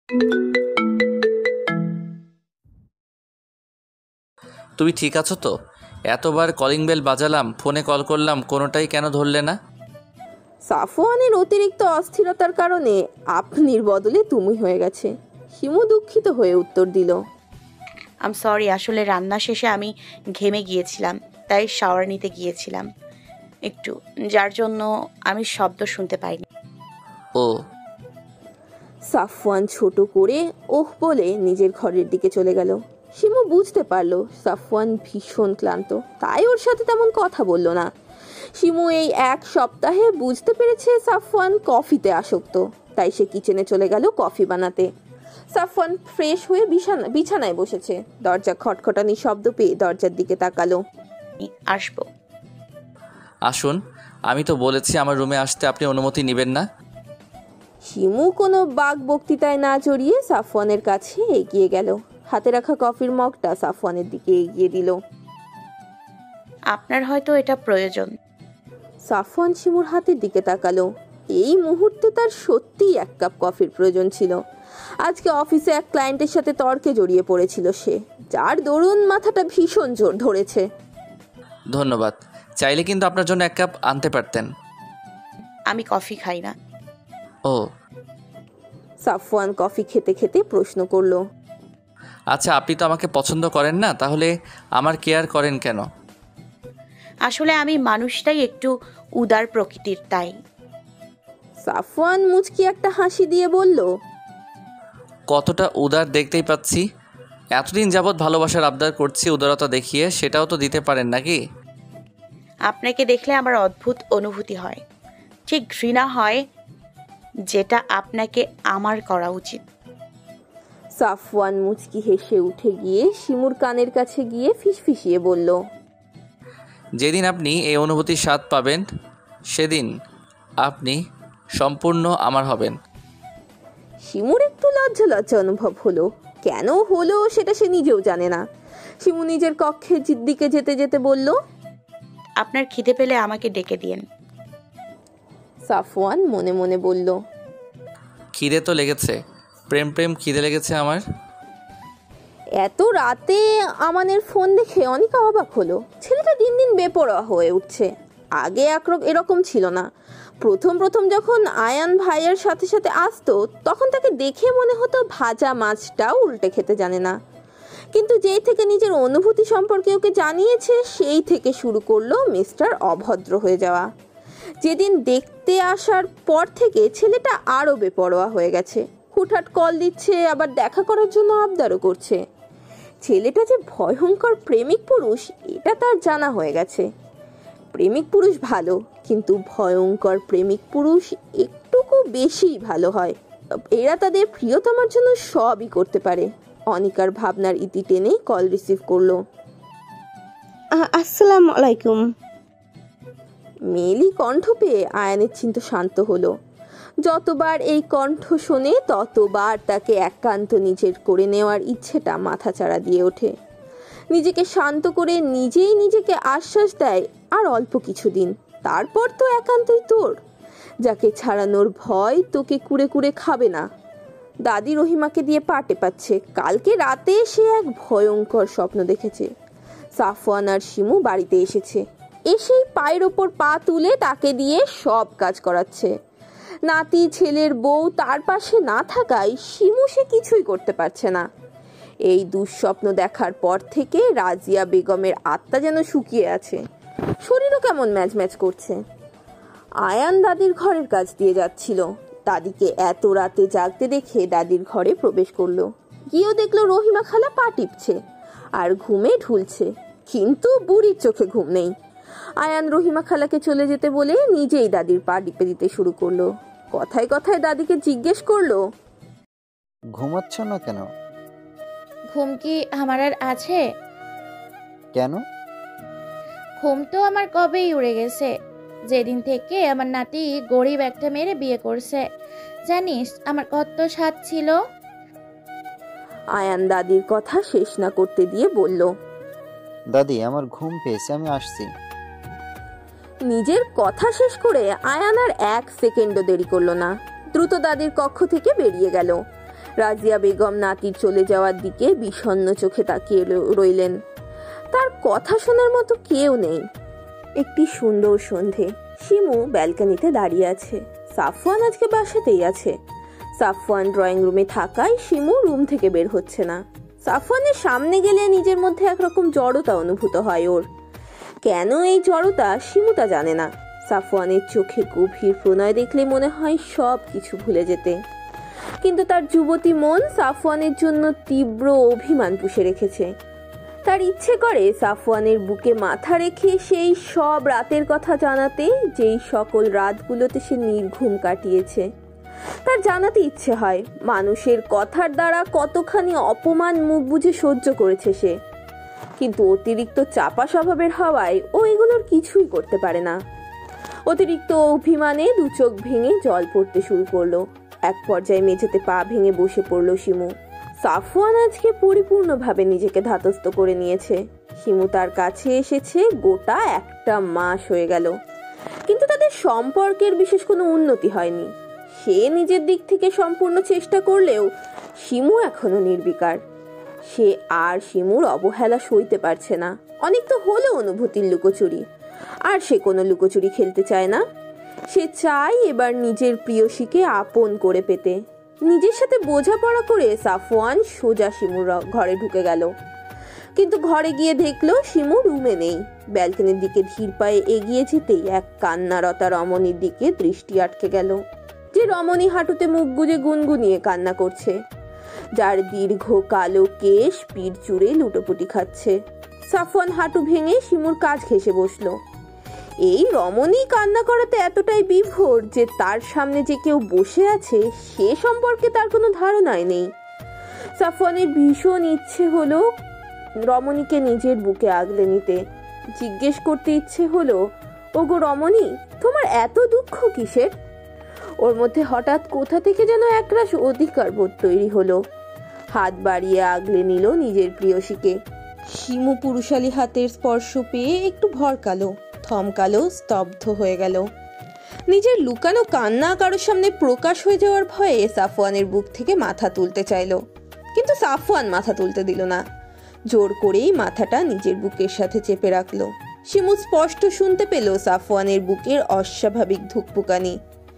তুমি ঠিক আছো তো? এতবার কলিং বেল বাজালাম, ফোনে কল করলাম, কোনোটাই কেন ধরলে না? সাফওয়ানের অতিরিক্ত অস্থিরতার কারণে আপনির বদলে তুমি হয়ে গেছে। শিমু দুঃখিত হয়ে উত্তর দিল, আম সরি, আসলে রান্না শেষে আমি ঘেমে গিয়েছিলাম, তাই শাওয়ার নিতে গিয়েছিলাম একটু, যার জন্য আমি শব্দ শুনতে পাইনি। ও। সাফওয়ান ছোট করে ওহ বলে নিজের ঘরের দিকে চলে গেল। শিমু বুঝতে পারলো সাফওয়ান ভীষণ ক্লান্ত, তাই ওর সাথে তেমন কথা বলল না। শিমু এই এক সপ্তাহে বুঝতে পেরেছে সাফওয়ান কফিতে আসক্ত, তাই সে কিচেনে চলে গেল কফি বানাতে। সাফওয়ান ফ্রেশ হয়ে বিছানায় বসেছে। দরজা খটখটানি শব্দ পেয়ে দরজার দিকে তাকালো। আসবো। আসুন, আমি তো বলেছি আমার রুমে আসতে আপনি অনুমতি নেবেন না। শিমু কোনো বাক বক্তৃতায় না জড়িয়ে সাফওয়ানের কাছে এগিয়ে গেল। হাতে রাখা কফির মগটা সাফওয়ানের দিকে এগিয়ে দিল। আপনার হয়তো এটা প্রয়োজন। সাফওয়ান শিমুর হাতের দিকে তাকালো। এই মুহূর্তে তার সত্যিই এক কাপ কফির প্রয়োজন ছিল। আজকে অফিসে এক ক্লায়েন্টের সাথে তর্কে জড়িয়ে পড়েছিল সে, যার দরুন মাথাটা ভীষণ জোর ধরেছে। ধন্যবাদ, চাইলে কিন্তু আপনার জন্য এক কাপ আনতে পারতেন। আমি কফি খাই না। ও। সাফওয়ান কফি খেতে খেতে প্রশ্ন করলো, আচ্ছা, আপনি তো আমাকে পছন্দ করেন না, তাহলে আমার কেয়ার করেন কেন? আসলে আমি মানুষটাই একটু উদার প্রকৃতির, তাই। সাফওয়ান মুচকি একটা হাসি দিয়ে বলল, কতটা উদার দেখতেই পাচ্ছি। এতদিন যাবৎ ভালোবাসার আবদার করছি, উদারতা দেখিয়ে সেটাও তো দিতে পারেন নাকি? আপনাকে দেখলে আমার অদ্ভুত অনুভূতি হয়, ঠিক ঘৃণা হয়, যেটা আপনাকে আমার করা উচিত। সাফওয়ান মুচকি হেসে উঠে গিয়ে শিমুর কানের কাছে গিয়ে ফিসফিসিয়ে বলল, যেদিন আপনি এই অনুভূতির স্বাদ পাবেন, সেদিন আপনি সম্পূর্ণ আমার হবেন। শিমুর একটু লজ্জা লজ্জা অনুভব হলো। কেন হলো সেটা সে নিজেও জানে না। শিমু নিজের কক্ষের দিকে যেতে যেতে বলল, আপনার খিদে পেলে আমাকে ডেকে দিয়েন। সাফওয়ান মনে মনে বলল, খিদে তো লেগেছে, প্রেম প্রেম খিদে লেগেছে আমার। এত রাতে আমানের ফোন দেখে অনিকা অবাক হলো। ছেলেটা দিন দিন বেপরোয়া হয়ে উঠছে। আগে এরকম ছিল না। প্রথম প্রথম যখন আয়ান ভাইয়ের সাথে সাথে আসতো, তখন তাকে দেখে মনে হতো ভাজা মাছটাও উল্টে খেতে জানে না। কিন্তু যেই থেকে নিজের অনুভূতি সম্পর্কে ওকে জানিয়েছে, সেই থেকে শুরু করলো মিস্টার অভদ্র হয়ে যাওয়া। যেদিন দেখতে আসার পর থেকে ছেলেটা আরও বেপরোয়া হয়ে গেছে। হুটহাট কল দিচ্ছে, আবার দেখা করার জন্য আবদারও করছে। ছেলেটা যে ভয়ঙ্কর প্রেমিক পুরুষ, এটা তার জানা হয়ে গেছে। প্রেমিক পুরুষ ভালো, কিন্তু ভয়ঙ্কর প্রেমিক পুরুষ একটুকু বেশি ভালো হয়। এরা তাদের প্রিয়তমার জন্য সবই করতে পারে। অনিকার ভাবনার ইতি টেনে কল রিসিভ করলো। আসসালামু আলাইকুম। মেলি কণ্ঠ পেয়ে আয়ানের চিন্তা শান্ত হলো। যতবার এই কণ্ঠ শোনে, ততবার তাকে একান্ত নিজের করে নেওয়ার ইচ্ছেটা মাথাচাড়া দিয়ে ওঠে। নিজেকে শান্ত করে নিজেই নিজেকে আশ্বাস দেয়, আর অল্প কিছুদিন, তারপর তো একান্তই তোর। যাকে ছাড়ানোর ভয় তোকে কুড়ে কুড়ে খাবে না। দাদি রহিমাকে দিয়ে পাটে পাচ্ছে। কালকে রাতে সে এক ভয়ঙ্কর স্বপ্ন দেখেছে। সাফওয়ান আর শিমু বাড়িতে এসেছে। এসেই পায়ের ওপর পা তুলে তাকে দিয়ে সব কাজ করাচ্ছে। নাতি ছেলের বউ তার পাশে না থাকায় শিমু সে কিছুই করতে পারছে না। এই দুঃস্বপ্ন দেখার পর থেকে রাজিয়া বেগমের আত্মা যেন শুকিয়ে আছে, শরীরও কেমন ম্যাচ ম্যাচ করছে। আয়ান দাদির ঘরের কাছ দিয়ে যাচ্ছিল। দাদিকে এত রাতে জাগতে দেখে দাদির ঘরে প্রবেশ করলো। গিয়েও দেখলো রহিমা খালা পা টিপছে আর ঘুমে ঢুলছে, কিন্তু বুড়ির চোখে ঘুম নেই। আয়ান রহিমা খালাকে চলে যেতে বলে নিজেই দাদির পা টিপে দিতে শুরু করলো। কথায় কথায় দাদিকে জিজ্ঞেস করলো, ঘুমাচ্ছ না কেন? ঘুম কি আমার আর আছে? কেন? ঘুম তো আমার কবেই উড়ে গেছে, যেদিন থেকে আমার নাতি গরিব একটা মেরে বিয়ে করছে। জানিস আমার কত স্বাদ ছিল। আয়ান দাদির কথা শেষ না করতে দিয়ে বলল, দাদি আমার ঘুম পেয়েছে, আমি আসছি। নিজের কথা শেষ করে আয়ান আর এক সেকেন্ডও দেরি করলো না। দ্রুত দাদির কক্ষ থেকে বেরিয়ে গেল। রাজিয়া বেগম নাতির চলে যাওয়ার দিকে বিষণ্ণ চোখে তাকিয়ে রইলেন। তার কথা শোনার মতো কেউ নেই। একটি সুন্দর সন্ধে। শিমু ব্যালকনিতে দাঁড়িয়ে আছে। সাফওয়ান আজকে বাসাতেই আছে। সাফওয়ান ড্রয়িং রুমে থাকায় শিমু রুম থেকে বের হচ্ছে না। সাফওয়ানের সামনে গেলে নিজের মধ্যে একরকম জড়তা অনুভূত হয় ওর। কেন এই জড়তা শিমু তা জানে না। সাফওয়ানের চোখে গভীর প্রণয় দেখলে মনে হয় সব কিছু ভুলে যেতে, কিন্তু তার যুবতী মন সাফওয়ানের জন্য তীব্র অভিমান পুষে রেখেছে। তার ইচ্ছে করে সাফওয়ানের বুকে মাথা রেখে সেই সব রাতের কথা জানাতে, যেই সকল রাতগুলোতে সে নির্ঘুম কাটিয়েছে। তার জানাতে ইচ্ছে হয় মানুষের কথার দ্বারা কতখানি অপমান মুখ বুজে সহ্য করেছে সে, কিন্তু অতিরিক্ত চাপা স্বভাবের হওয়ায় ও এগুলোর কিছুই করতে পারে না। অতিরিক্ত অভিমানে দু চোখ ভেঙে জল পড়তে শুরু করলো। এক পর্যায়ে মেঝেতে পা ভেঙে বসে পড়ল শিমু। সাফওয়ান আজকে পরিপূর্ণভাবে নিজেকে ধাতস্থ করে নিয়েছে। শিমু তার কাছে এসেছে গোটা একটা মাস হয়ে গেল, কিন্তু তাদের সম্পর্কের বিশেষ কোনো উন্নতি হয়নি। সে নিজের দিক থেকে সম্পূর্ণ চেষ্টা করলেও শিমু এখনো নির্বিকার। সে আর শিমুর অবহেলা সইতে পারছে না। অনেক তো হলো অনুভূতির লুকোচুরি, আর সে কোনো লুকোচুরি খেলতে চায় না। সে চায় এবার নিজের প্রিয়সীকে আপন করে পেতে। নিজের সাথে বোঝাপড়া করে সাফওয়ান সোজা শিমুর ঘরে ঢুকে গেল, কিন্তু ঘরে গিয়ে দেখলো শিমু রুমে নেই। ব্যালকনির দিকে ধীর পায়ে এগিয়ে যেতেই এক কান্নারতা রমণীর দিকে দৃষ্টি আটকে গেল, যে রমণী হাঁটুতে মুখ গুজে গুনগুনিয়ে কান্না করছে, যার দীর্ঘ কালো কেশ পিঠ জুড়ে লুটোপুটি খাচ্ছে। সাফওয়ান হাঁটু ভেঙে শিমুর কাজ ঘেঁষে বসলো। এই রমণী কান্না করাতে এতটাই বিভোর যে তার সামনে যে কেউ বসে আছে সে সম্পর্কে তার কোনো ধারণাই নেই। সাফওয়ানের ভীষণ ইচ্ছে হলো রমণীকে নিজের বুকে আগলে নিতে। জিজ্ঞেস করতে ইচ্ছে হলো, ওগো রমণী, তোমার এত দুঃখ কিসের? ওর মধ্যে হঠাৎ কোথা থেকে যেন একরাশ অধিকার বোধ তৈরি হলো। হাত বাড়িয়ে আগলে নিল নিজের প্রিয়সীকে। শিমু পুরুষালী হাতের স্পর্শ পেয়ে একটু ভরকালো, থমকালো, স্তব্ধ হয়ে গেল। নিজের লুকানো কান্না কারোর সামনে প্রকাশ হয়ে যাওয়ার ভয়ে সাফওয়ানের বুক থেকে মাথা তুলতে চাইল, কিন্তু সাফওয়ান মাথা তুলতে দিল না। জোর করেই মাথাটা নিজের বুকের সাথে চেপে রাখলো। শিমু স্পষ্ট শুনতে পেল সাফওয়ানের বুকের অস্বাভাবিক ধুকপুকানি।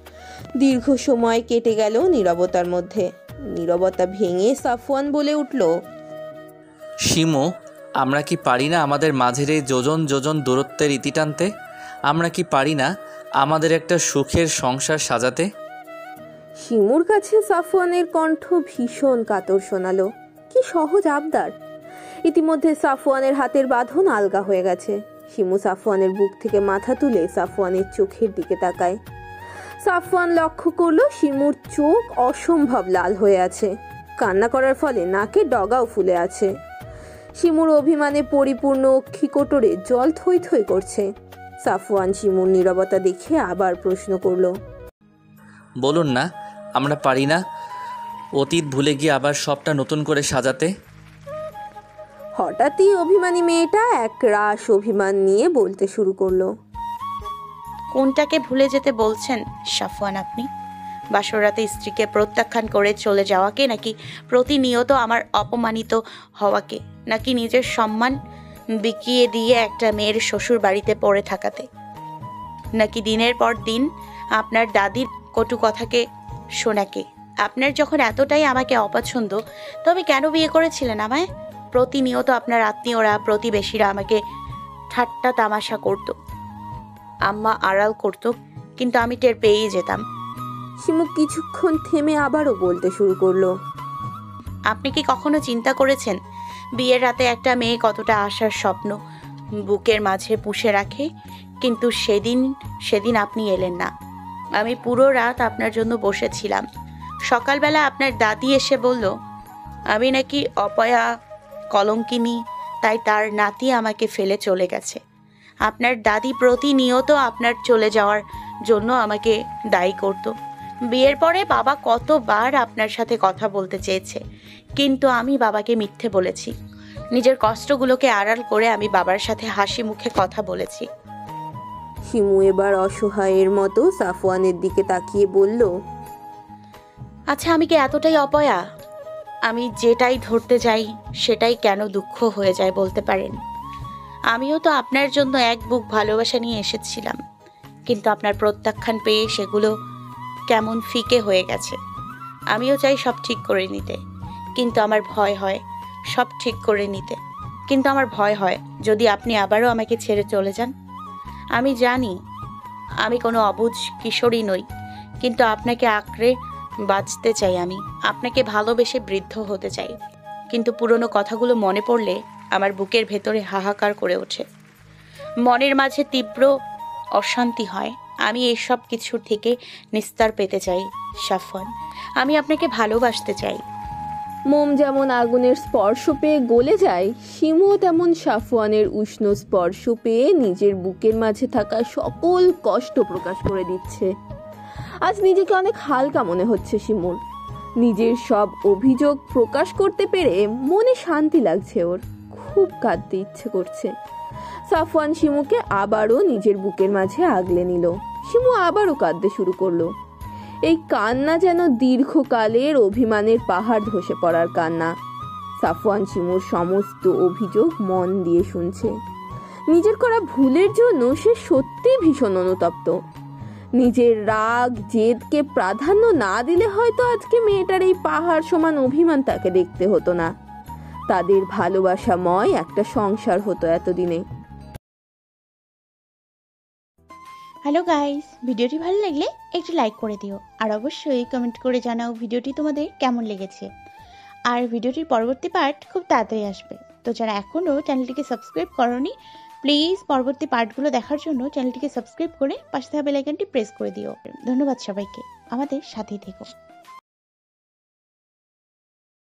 দীর্ঘ সময় কেটে গেল নীরবতার মধ্যে। নীরবতা ভেঙে সাফওয়ান বলে উঠল, শিমু, আমরা কি পারি না আমাদের মাঝের এই যোজন যোজন দূরত্বের ইতি টানতে? আমরা কি পারি না আমাদের একটা সুখের সংসার সাজাতে? শিমুর কাছে সাফওয়ানের কণ্ঠ ভীষণ কাতর শোনালো। কি সহজ আবদার! ইতিমধ্যে সাফওয়ানের হাতের বাঁধন আলগা হয়ে গেছে। শিমু সাফওয়ানের বুক থেকে মাথা তুলে সাফওয়ানের চোখের দিকে তাকায়। সাফওয়ান লক্ষ্য করলো শিমুর চোখ অসম্ভব লাল হয়ে আছে। কান্না করার ফলে নাকে ডগাও ফুলে আছে। শিমুর অভিমানে পরিপূর্ণ অক্ষিকোটরে জল থই থই করছে। সাফওয়ান শিমুর নীরবতা দেখে আবার প্রশ্ন করলো, বলুন না, আমরা পারি না অতীত ভুলে গিয়ে আবার সবটা নতুন করে সাজাতে? হঠাৎই অভিমানী মেয়েটা এক রাশ অভিমান নিয়ে বলতে শুরু করলো, কোনটাকে ভুলে যেতে বলছেন সাফওয়ান আপনি? বাসরাতে স্ত্রীকে প্রত্যাখ্যান করে চলে যাওয়াকে, নাকি প্রতিনিয়ত আমার অপমানিত হওয়াকে, নাকি নিজের সম্মান বিকিয়ে দিয়ে একটা মেয়ের শ্বশুর বাড়িতে পড়ে থাকাতে, নাকি দিনের পর দিন আপনার দাদির কটু কথাকে শোনাকে? আপনার যখন এতটাই আমাকে অপছন্দ, তবে কেন বিয়ে করেছিলেন আমায়? প্রতিনিয়ত আপনার আত্মীয়রা, প্রতিবেশীরা আমাকে ঠাট্টা তামাশা করত, আম্মা আড়াল করত, কিন্তু আমি টের পেয়েই যেতাম। শিমু কিছুক্ষণ থেমে আবারও বলতে শুরু করলো, আপনি কি কখনো চিন্তা করেছেন বিয়ের রাতে একটা মেয়ে কতটা আশার স্বপ্ন বুকের মাঝে পুষে রাখে? কিন্তু সেদিন আপনি এলেন না। আমি পুরো রাত আপনার জন্য বসেছিলাম। সকালবেলা আপনার দাদি এসে বলল আমি নাকি অপয়া, কলঙ্কিনী, তাই তার নাতি আমাকে ফেলে চলে গেছে। আপনার দাদি প্রতিনিয়ত আপনার চলে যাওয়ার জন্য আমাকে দায়ী করত। বিয়ের পরে বাবা কতবার আপনার সাথে কথা বলতে চেয়েছে, কিন্তু আমি বাবাকে মিথ্যে বলেছি। নিজের কষ্টগুলোকে আড়াল করে আমি বাবার সাথে হাসি মুখে কথা বলেছি। শিমু এবার অসহায়ের মতো সাফওয়ানের দিকে তাকিয়ে বলল, আচ্ছা, আমি কি এতটাই অপয়া আমি যেটাই ধরতে যাই সেটাই কেন দুঃখ হয়ে যায় বলতে পারেন? আমিও তো আপনার জন্য এক বুক ভালোবাসা নিয়ে এসেছিলাম, কিন্তু আপনার প্রত্যাখ্যান পেয়ে সেগুলো কেমন ফিকে হয়ে গেছে। আমিও চাই সব ঠিক করে নিতে, কিন্তু আমার ভয় হয় সব ঠিক করে নিতে, কিন্তু আমার ভয় হয় যদি আপনি আবারও আমাকে ছেড়ে চলে যান। আমি জানি আমি কোনো অবুঝ কিশোরী নই, কিন্তু আপনাকে আঁকড়ে বাঁচতে চাই। আমি আপনাকে ভালোবেসে বৃদ্ধ হতে চাই, কিন্তু পুরনো কথাগুলো মনে পড়লে আমার বুকের ভেতরে হাহাকার করে ওঠে, মনের মাঝে তীব্র অশান্তি হয়। আমি এইসব কিছুর থেকে নিস্তার পেতে চাই সাফওয়ান, আমি আপনাকে ভালোবাসতে চাই। মোম যেমন আগুনের স্পর্শ পেয়ে গলে যায়, শিমুও তেমন সাফওয়ানের উষ্ণ স্পর্শ পেয়ে নিজের বুকের মাঝে থাকা সকল কষ্ট প্রকাশ করে দিচ্ছে। আজ নিজেকে অনেক হালকা মনে হচ্ছে শিমুর। নিজের সব অভিযোগ প্রকাশ করতে পেরে মনে শান্তি লাগছে ওর। খুব কাঁদতে ইচ্ছে করছে। সাফওয়ান শিমুকে আবারও নিজের বুকের মাঝে আগলে নিল। শিমু আবারও কাঁদতে শুরু করলো। এই কান্না যেন দীর্ঘকালের অভিমানের পাহাড় ধসে পড়ার কান্না। সাফওয়ান শিমুর সমস্ত অভিযোগ মন দিয়ে শুনছে। নিজের করা ভুলের জন্য সে সত্যি ভীষণ অনুতপ্ত। নিজের রাগ জেদকে প্রাধান্য না দিলে হয়তো আজকে মেয়েটার এই পাহাড় সমান অভিমান তাকে দেখতে হতো না। তাদের ভালোবাসাময় একটা সংসার হতো এতদিনে। হ্যালো গাইস, ভিডিওটি ভালো লাগলে একটু লাইক করে দিও, আর অবশ্যই কমেন্ট করে জানাও ভিডিওটি তোমাদের কেমন লেগেছে। আর ভিডিওটির পরবর্তী পার্ট খুব তাড়াতাড়ি আসবে, তো যারা এখনও চ্যানেলটিকে সাবস্ক্রাইব করোনি প্লিজ পরবর্তী পার্টগুলো দেখার জন্য চ্যানেলটিকে সাবস্ক্রাইব করে পাশে থাকা বেল আইকনটি প্রেস করে দিও। ধন্যবাদ সবাইকে, আমাদের সাথেই থেকো।